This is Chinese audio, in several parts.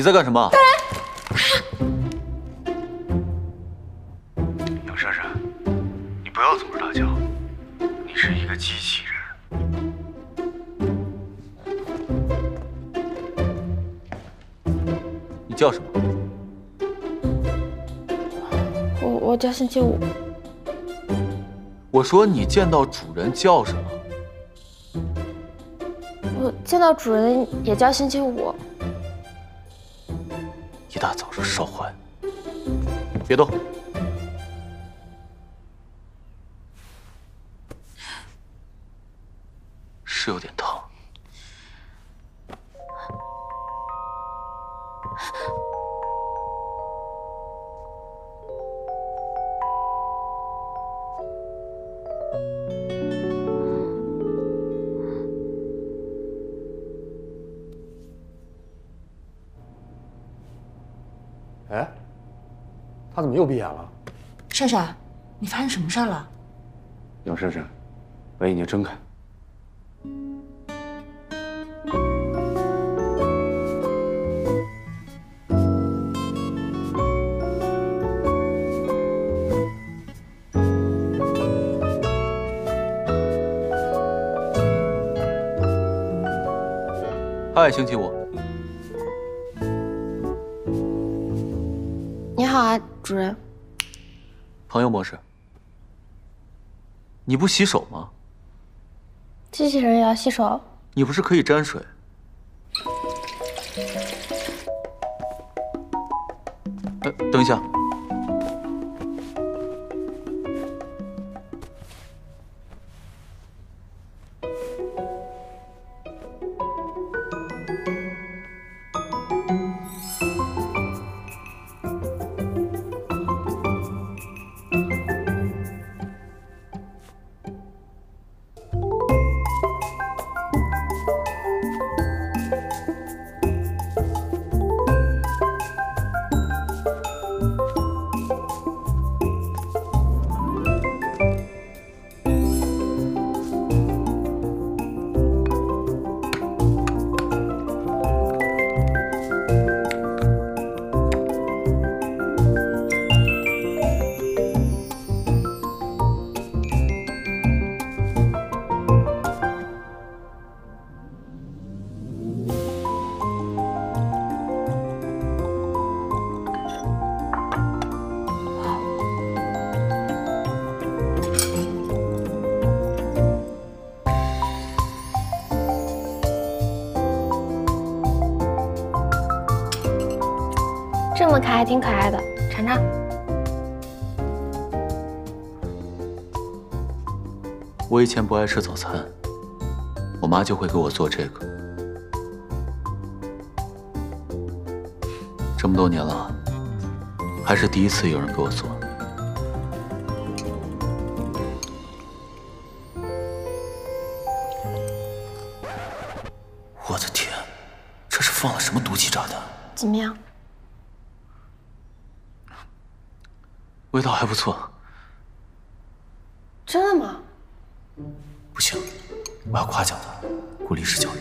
在干什么？ 大人， 杨珊珊，你不要总是大叫，你是一个机器人。 你叫什么？ 我叫星期五。 我说你见到主人叫什么？ 我见到主人也叫星期五。 一大早就烧坏，别动。是有点疼。 哎，他怎么又闭眼了？ 珊珊，你发生什么事儿了？ 杨珊珊，把眼睛睁开。 嗨，星期五。 你好啊，主人。 朋友模式。你不洗手吗？ 机器人也要洗手？ 你不是可以沾水？等一下。 这么看还挺可爱的，尝尝。 我以前不爱吃早餐，我妈就会给我做这个。这么多年了，还是第一次有人给我做。我的天，这是放了什么毒气炸弹？ 怎么样？ 味道还不错。 真的吗？ 不行，我要夸奖他，鼓励式教育。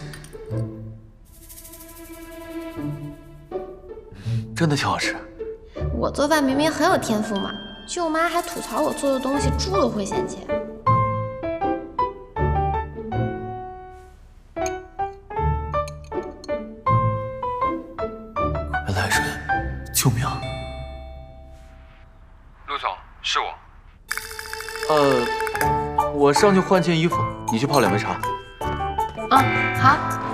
真的挺好吃。 我做饭明明很有天赋嘛，舅妈还吐槽我做的东西猪都会嫌弃。 快来人，救命！ 陆总，是我。 我上去换件衣服，你去泡2杯茶。 啊，好。